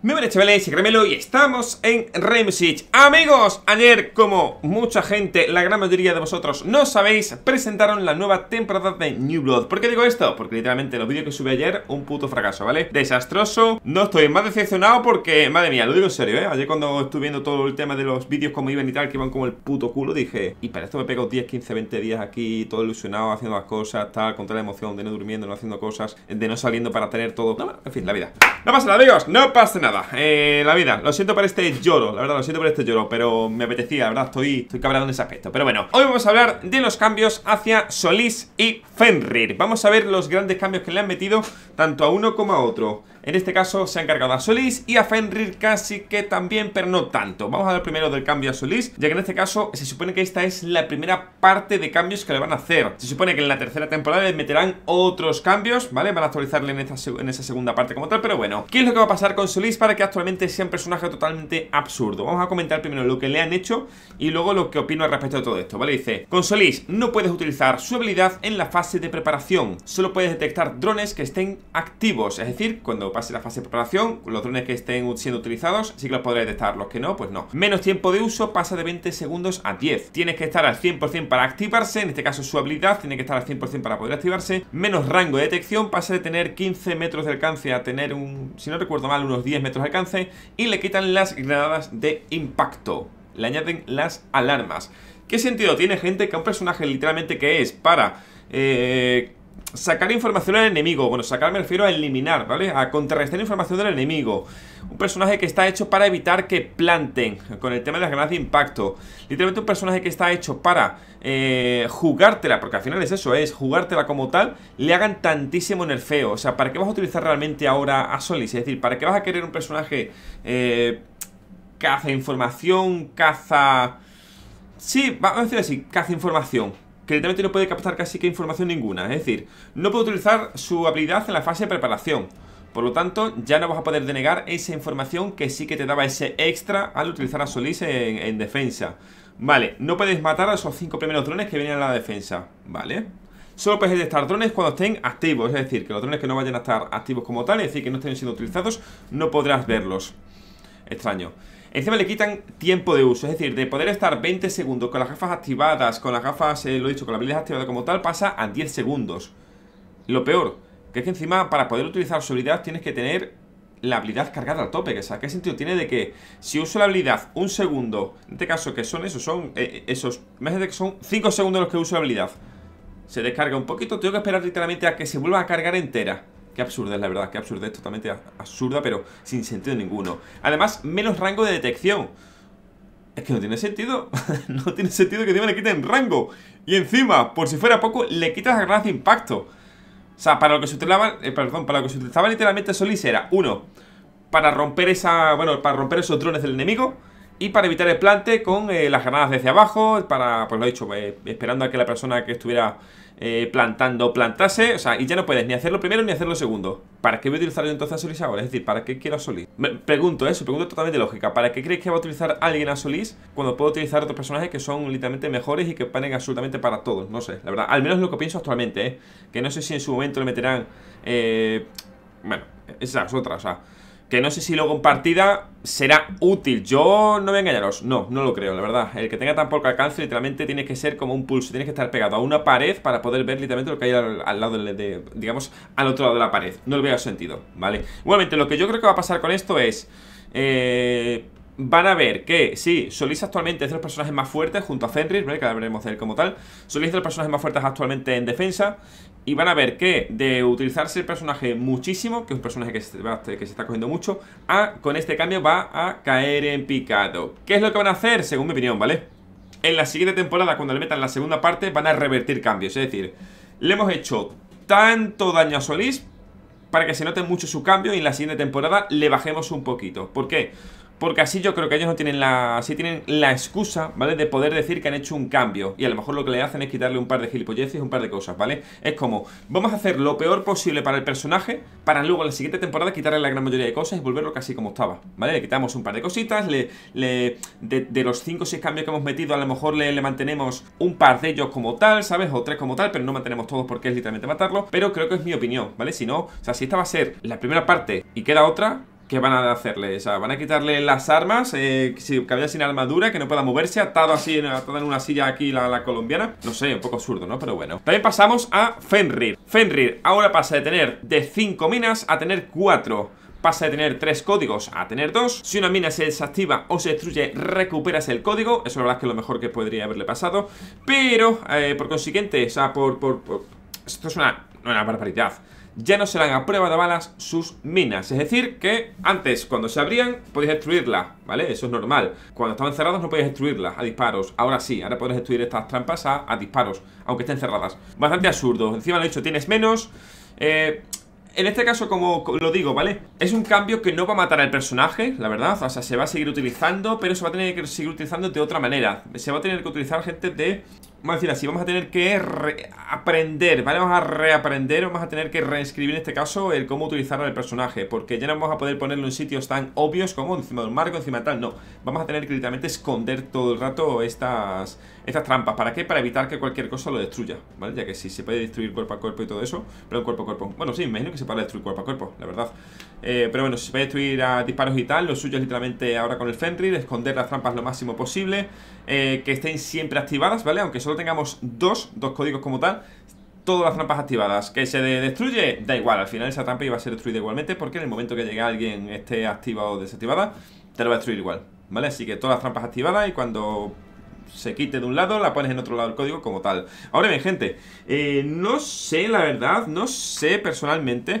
Muy buenas chavales, soy Caramelo y estamos en Rainbow Six. Amigos, ayer, como mucha gente, la gran mayoría de vosotros no sabéis, presentaron la nueva temporada de New Blood. ¿Por qué digo esto? Porque literalmente los vídeos que subí ayer, un puto fracaso, ¿vale? Desastroso. No estoy más decepcionado porque, madre mía, lo digo en serio, ¿eh? Ayer cuando estuve viendo todo el tema de los vídeos, como iban y tal, que iban como el puto culo, dije, y para esto me pego 10, 15, 20 días aquí, todo ilusionado, haciendo las cosas, tal, con toda la emoción de no durmiendo, no haciendo cosas, de no saliendo para tener todo. No, en fin, la vida. No pasa nada, amigos, no pasa nada. La vida, lo siento por este lloro, la verdad, lo siento por este lloro, pero me apetecía, la verdad, estoy cabreado en ese aspecto. Pero bueno, hoy vamos a hablar de los cambios hacia Solís y Fenrir. Vamos a ver los grandes cambios que le han metido tanto a uno como a otro. En este caso se han cargado a Solís y a Fenrir casi que también, pero no tanto. Vamos a hablar primero del cambio a Solís, ya que en este caso se supone que esta es la primera parte de cambios que le van a hacer. Se supone que en la tercera temporada le meterán otros cambios, ¿vale? Van a actualizarle en esa segunda parte como tal, pero bueno. ¿Qué es lo que va a pasar con Solís para que actualmente sea un personaje totalmente absurdo? Vamos a comentar primero lo que le han hecho y luego lo que opino al respecto de todo esto, ¿vale? Dice, con Solís no puedes utilizar su habilidad en la fase de preparación. Solo puedes detectar drones que estén activos, es decir, cuando pase la fase de preparación, los drones que estén siendo utilizados sí que los podrás detectar, los que no, pues no. Menos tiempo de uso, pasa de 20 segundos a 10. Tienes que estar al 100% para activarse, en este caso su habilidad tiene que estar al 100% para poder activarse. Menos rango de detección, pasa de tener 15 metros de alcance a tener si no recuerdo mal, unos 10 metros de alcance. Y le quitan las granadas de impacto, le añaden las alarmas. ¿Qué sentido tiene, gente, que un personaje literalmente que es para sacar información al enemigo? Bueno, sacar me refiero a eliminar, ¿vale? A contrarrestar información del enemigo. Un personaje que está hecho para evitar que planten, con el tema de las granadas de impacto. Literalmente un personaje que está hecho para jugártela, porque al final es eso, es jugártela como tal, le hagan tantísimo nerfeo. O sea, ¿para qué vas a utilizar realmente ahora a Solís? Es decir, ¿para qué vas a querer un personaje caza información, caza... Sí, vamos a decir así, caza información, que literalmente no puede captar casi que información ninguna. Es decir, no puede utilizar su habilidad en la fase de preparación. Por lo tanto, ya no vas a poder denegar esa información que sí que te daba ese extra al utilizar a Solís en defensa. Vale, no puedes matar a esos 5 primeros drones que vienen a la defensa. Vale. Solo puedes detectar drones cuando estén activos. Es decir, que los drones que no vayan a estar activos como tal, es decir, que no estén siendo utilizados, no podrás verlos. Extraño. Encima le quitan tiempo de uso, es decir, de poder estar 20 segundos con las gafas activadas, con las gafas, lo he dicho, con la habilidad activada como tal, pasa a 10 segundos. Lo peor, que es que encima para poder utilizar su habilidad tienes que tener la habilidad cargada al tope. O sea, ¿qué sentido tiene de que si uso la habilidad un segundo, en este caso que son esos, imagínate que son 5 segundos los que uso la habilidad, se descarga un poquito, tengo que esperar literalmente a que se vuelva a cargar entera? Qué absurda es, la verdad, qué absurda, es totalmente absurda, pero sin sentido ninguno. Además, menos rango de detección. Es que no tiene sentido. No tiene sentido que encima le quiten rango. Y encima, por si fuera poco, le quitas las granadas de impacto. O sea, para lo que se utilizaba, para lo que se utilizaba literalmente Solís era, uno, para romper para romper esos drones del enemigo, y para evitar el plante con las granadas desde abajo, para, pues lo he dicho, esperando a que la persona que estuviera plantando plantase. O sea, y ya no puedes ni hacerlo primero ni hacerlo segundo. ¿Para qué voy a utilizar yo entonces a Solís ahora? Es decir, ¿para qué quiero a Solís? Me pregunto eso, pregunto totalmente lógica. ¿Para qué crees que va a utilizar alguien a Solís cuando puedo utilizar otros personajes que son literalmente mejores y que valen absolutamente para todos? No sé, la verdad, al menos lo que pienso actualmente, que no sé si en su momento le meterán bueno, esas otras, o sea, que no sé si luego en partida será útil. Yo no voy a engañaros, no lo creo, la verdad. El que tenga tan poco alcance literalmente tiene que ser como un pulso. Tienes que estar pegado a una pared para poder ver literalmente lo que hay al lado digamos, al otro lado de la pared. No le veo sentido, ¿vale? Igualmente, lo que yo creo que va a pasar con esto es van a ver que, sí, Solís actualmente es de los personajes más fuertes junto a Fenrir, ¿vale? Que ahora veremos de él como tal. Solís es de los personajes más fuertes actualmente en defensa. Y van a ver que de utilizarse el personaje muchísimo, que es un personaje que se está cogiendo mucho, con este cambio va a caer en picado. ¿Qué es lo que van a hacer? Según mi opinión, ¿vale? En la siguiente temporada, cuando le metan la segunda parte, van a revertir cambios. Es decir, le hemos hecho tanto daño a Solís para que se note mucho su cambio y en la siguiente temporada le bajemos un poquito. ¿Por qué? Porque así yo creo que ellos no tienen tienen la excusa, ¿vale? De poder decir que han hecho un cambio. Y a lo mejor lo que le hacen es quitarle un par de gilipolleces y un par de cosas, ¿vale? Es como, vamos a hacer lo peor posible para el personaje, para luego en la siguiente temporada quitarle la gran mayoría de cosas y volverlo casi como estaba, ¿vale? Le quitamos un par de cositas, de los 5 o 6 cambios que hemos metido, a lo mejor le mantenemos un par de ellos como tal, ¿sabes? O 3 como tal, pero no mantenemos todos porque es literalmente matarlo. Pero creo que es mi opinión, ¿vale? Si no, o sea, si esta va a ser la primera parte y queda otra, ¿Qué van a hacerle? O sea, van a quitarle las armas, que vaya sin armadura, que no pueda moverse, atado así, atado en una silla aquí la colombiana. No sé, un poco absurdo, ¿no? Pero bueno. También pasamos a Fenrir. Fenrir ahora pasa de tener de 5 minas a tener 4. Pasa de tener 3 códigos a tener 2. Si una mina se desactiva o se destruye, recuperas el código. Eso la verdad es que es lo mejor que podría haberle pasado. Pero, por consiguiente, o sea, esto es una barbaridad. Ya no serán a prueba de balas sus minas. Es decir, que antes, cuando se abrían, podías destruirlas, ¿vale? Eso es normal. Cuando estaban cerradas no podías destruirlas a disparos. Ahora sí, ahora puedes destruir estas trampas a disparos, aunque estén cerradas. Bastante absurdo. Encima lo he dicho, tienes menos. En este caso, como lo digo, ¿vale? Es un cambio que no va a matar al personaje, la verdad. O sea, se va a seguir utilizando, pero se va a tener que seguir utilizando de otra manera. Se va a tener que utilizar gente de... Vamos a decir así, vamos a tener que aprender, ¿vale? Vamos a reaprender, vamos a tener que reescribir en este caso el cómo utilizar al personaje, porque ya no vamos a poder ponerlo en sitios tan obvios como encima de un marco, encima de tal, no. Vamos a tener que literalmente esconder todo el rato estas trampas. ¿Para qué? Para evitar que cualquier cosa lo destruya, ¿vale? Ya que sí, se puede destruir cuerpo a cuerpo y todo eso, pero cuerpo a cuerpo. Bueno, sí, me imagino que se puede destruir cuerpo a cuerpo, la verdad. Pero bueno, si se puede destruir a disparos y tal, lo suyo es literalmente ahora con el Fenrir, esconder las trampas lo máximo posible, que estén siempre activadas, ¿vale? Aunque solo tengamos dos códigos como tal, todas las trampas activadas. ¿Que se destruye? Da igual, al final esa trampa iba a ser destruida igualmente, porque en el momento que llegue alguien esté activa o desactivada, te lo va a destruir igual, ¿vale? Así que todas las trampas activadas y cuando se quite de un lado, la pones en otro lado del código como tal. Ahora bien, gente, no sé, la verdad, no sé personalmente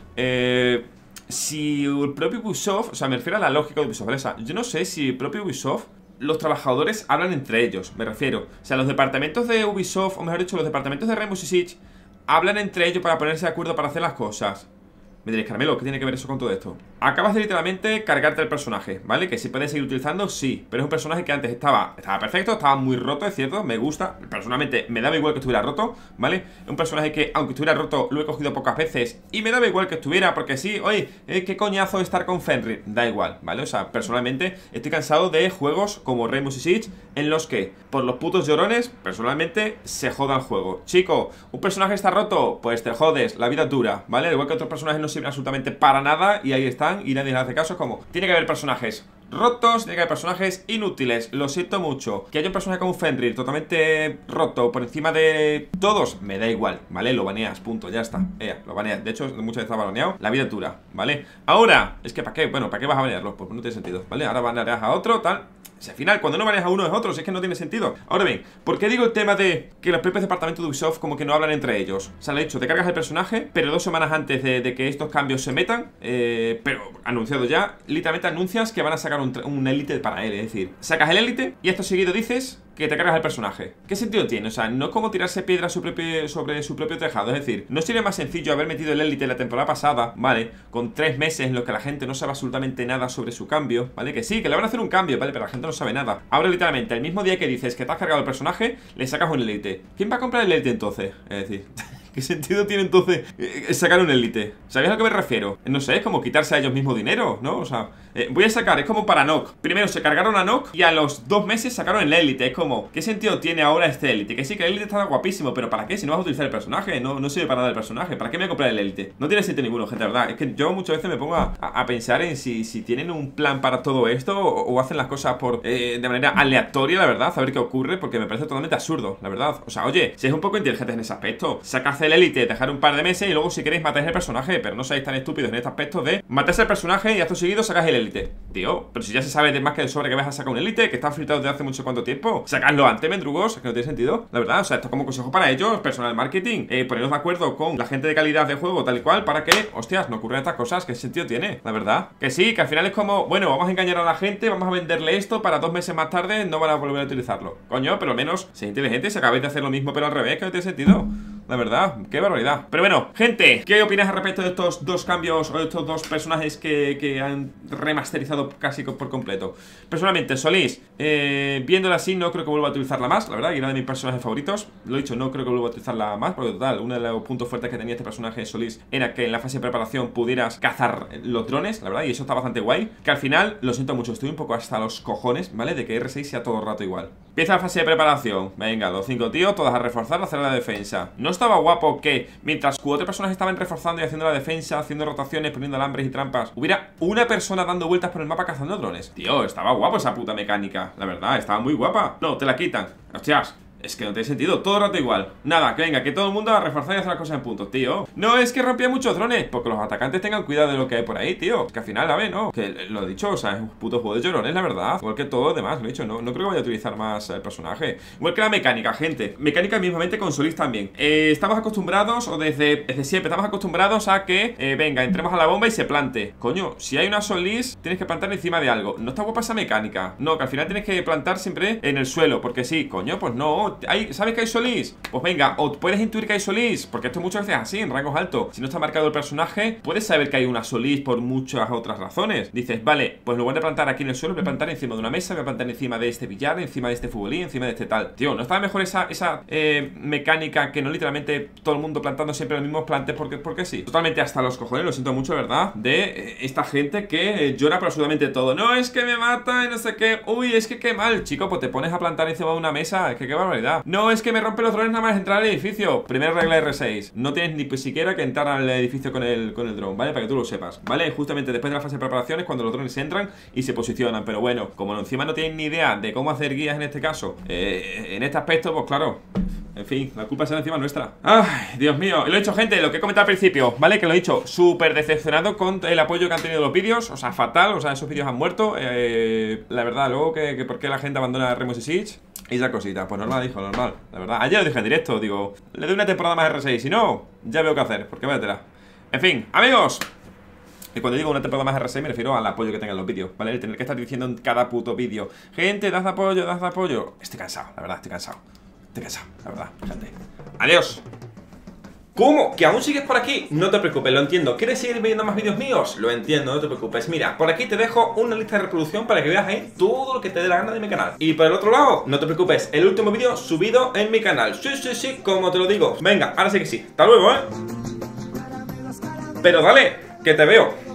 si el propio Ubisoft, o sea, me refiero a la lógica de Ubisoft, ¿vale? O sea, yo no sé si el propio Ubisoft, los trabajadores hablan entre ellos, me refiero. O sea, los departamentos de Ubisoft, o mejor dicho, los departamentos de Rainbow Six hablan entre ellos para ponerse de acuerdo para hacer las cosas. Me diréis, Carmelo, ¿qué tiene que ver eso con todo esto? Acabas de literalmente cargarte el personaje, ¿vale? Que se puede seguir utilizando, sí. Pero es un personaje que antes estaba perfecto, estaba muy roto, es cierto, me gusta. Personalmente me daba igual que estuviera roto, ¿vale? Un personaje que, aunque estuviera roto, lo he cogido pocas veces y me daba igual que estuviera, porque sí, oye, qué coñazo estar con Fenrir. Da igual, ¿vale? O sea, personalmente estoy cansado de juegos como Rainbow Six en los que, por los putos llorones, personalmente se joda el juego. Chico, un personaje está roto, pues te jodes, la vida dura, ¿vale? Al igual que otros personajes no sirven absolutamente para nada y ahí están y nadie les hace caso. Como tiene que haber personajes rotos, tiene que haber personajes inútiles. Lo siento mucho. Que haya un personaje como Fenrir totalmente roto por encima de todos, me da igual, ¿vale? Lo baneas, punto, ya está. Lo baneas. De hecho, muchas veces está baneado. La vida dura, ¿vale? Ahora, es que ¿para qué? Bueno, ¿para qué vas a banearlo? Pues no tiene sentido, ¿vale? Ahora banearás a otro, tal. Si al final, cuando no baneas a uno es otro, si es que no tiene sentido. Ahora bien, ¿por qué digo el tema de que los propios departamentos de Ubisoft como que no hablan entre ellos? O sea, lo he dicho, te cargas el personaje, pero 2 semanas antes de que estos cambios se metan, pero anunciado ya, literalmente anuncias que van a sacar un élite para él. Es decir, sacas el élite y esto seguido dices que te cargas el personaje. ¿Qué sentido tiene? O sea, no es como tirarse piedras sobre su propio tejado. Es decir, ¿no sería más sencillo haber metido el élite la temporada pasada, ¿vale? Con 3 meses en los que la gente no sabe absolutamente nada sobre su cambio, ¿vale? Que sí, que le van a hacer un cambio, ¿vale? Pero la gente no sabe nada. Ahora literalmente, el mismo día que dices que te has cargado el personaje, le sacas un élite. ¿Quién va a comprar el élite entonces? Es decir... ¿Qué sentido tiene entonces sacar un élite? ¿Sabéis a lo que me refiero? No sé, es como quitarse a ellos mismo dinero, ¿no? O sea, voy a sacar, es como para Nock. Primero se cargaron a Nock y a los 2 meses sacaron el élite. Es como, ¿qué sentido tiene ahora este élite? Que sí, que el élite está guapísimo, pero ¿para qué? Si no vas a utilizar el personaje, no sirve para nada el personaje. ¿Para qué me voy a comprar el élite? No tiene sentido ninguno, gente, la verdad. Es que yo muchas veces me pongo a pensar en si tienen un plan para todo esto o hacen las cosas de manera aleatoria, la verdad, a ver qué ocurre, porque me parece totalmente absurdo, la verdad. O sea, oye, si es un poco inteligentes en ese aspecto, sacad el élite, dejar un par de meses y luego si queréis matáis el personaje, pero no seáis tan estúpidos en este aspecto de matarse el personaje y acto seguido sacáis el élite. Tío, pero si ya se sabe de más que de sobre que vas a sacar un élite, que está filtrado desde hace mucho cuánto tiempo, sacadlo antes, mendrugos, que no tiene sentido, la verdad. O sea, esto es como consejo para ellos, personal marketing, poneros de acuerdo con la gente de calidad de juego tal y cual, para que, hostias, no ocurran estas cosas. ¿Qué sentido tiene? La verdad, que sí, que al final es como, bueno, vamos a engañar a la gente, vamos a venderle esto para 2 meses más tarde no van a volver a utilizarlo. Coño, pero al menos, sé inteligente, si acabáis de hacer lo mismo pero al revés, que no tiene sentido. La verdad, qué barbaridad. Pero bueno, gente, ¿qué opinas al respecto de estos 2 cambios o de estos 2 personajes que han remasterizado casi por completo? Personalmente, Solís, viéndola así, no creo que vuelva a utilizarla más, la verdad, y era de mis personajes favoritos. Lo he dicho, no creo que vuelva a utilizarla más, porque total, uno de los puntos fuertes que tenía este personaje, Solís, era que en la fase de preparación pudieras cazar los drones, la verdad, y eso está bastante guay. Que al final, lo siento mucho, estoy un poco hasta los cojones, ¿vale? De que R6 sea todo el rato igual. Empieza la fase de preparación. Venga, los 5 tíos, todas a reforzar, a hacer la defensa. ¿No estaba guapo que mientras 4 personas estaban reforzando y haciendo la defensa, haciendo rotaciones, poniendo alambres y trampas, hubiera una persona dando vueltas por el mapa cazando drones? Tío, estaba guapo esa puta mecánica. La verdad, estaba muy guapa. No, te la quitan. Hostias. Es que no tiene sentido, todo el rato igual. Nada, que venga, que todo el mundo a reforzar y hacer las cosas en puntos, tío. No, es que rompía muchos drones. Porque los atacantes tengan cuidado de lo que hay por ahí, tío. Que al final, a ver, ¿no? Que lo he dicho, o sea, es un puto juego de llorones, la verdad. Igual que todo lo demás, lo he dicho, no creo que vaya a utilizar más el personaje. Igual que la mecánica, gente. Mecánica mismamente con Solís también. Estamos acostumbrados, o desde siempre estamos acostumbrados a que, venga, entremos a la bomba y se plante. Coño, si hay una Solís, tienes que plantar encima de algo. No está guapa esa mecánica. No, que al final tienes que plantar siempre en el suelo. Porque sí, coño, pues no. ¿Sabes que hay Solís? Pues venga, o puedes intuir que hay Solís, porque esto muchas veces es así, en rangos altos. Si no está marcado el personaje, puedes saber que hay una Solís por muchas otras razones. Dices, vale, pues lo voy a plantar aquí en el suelo, voy a plantar encima de una mesa, voy a plantar encima de este billar, encima de este futbolín, encima de este tal. Tío, ¿no está mejor esa mecánica que no literalmente todo el mundo plantando siempre los mismos plantes porque sí? Totalmente hasta los cojones, lo siento mucho, ¿verdad? De esta gente que llora por absolutamente todo. No, es que me mata y no sé qué. Uy, es que qué mal, chico, pues te pones a plantar encima de una mesa. Es que qué barbaridad. No, es que me rompe los drones nada más entrar al edificio. Primera regla R6. No tienes ni siquiera que entrar al edificio con el dron, ¿vale? Para que tú lo sepas, ¿vale? Justamente después de la fase de preparación es cuando los drones entran y se posicionan. Pero bueno, como encima no tienen ni idea de cómo hacer guías en este caso, en este aspecto, pues claro. En fin, la culpa será encima nuestra. Ay, Dios mío. Y lo he dicho, gente, lo que he comentado al principio, ¿vale? Que lo he dicho, súper decepcionado con el apoyo que han tenido los vídeos. O sea, fatal, o sea, esos vídeos han muerto. La verdad, luego que por qué la gente abandona Rainbow Six y esa cosita. Pues normal, hijo, normal, la verdad. Ayer lo dije en directo, digo, le doy una temporada más R6. Si no, ya veo qué hacer, porque váyatela. En fin, amigos. Y cuando digo una temporada más R6 me refiero al apoyo que tengan los vídeos, ¿vale? El tener que estar diciendo en cada puto vídeo, gente, dad apoyo, dad apoyo. Estoy cansado, la verdad, estoy cansado. Estoy cansado, la verdad, gente. Adiós. ¿Cómo? ¿Que aún sigues por aquí? No te preocupes, lo entiendo. ¿Quieres seguir viendo más vídeos míos? Lo entiendo, no te preocupes. Mira, por aquí te dejo una lista de reproducción para que veas ahí todo lo que te dé la gana de mi canal. Y por el otro lado, no te preocupes, el último vídeo subido en mi canal. Sí, sí, sí, como te lo digo. Venga, ahora sí que sí. Hasta luego, ¿eh? Pero dale, que te veo.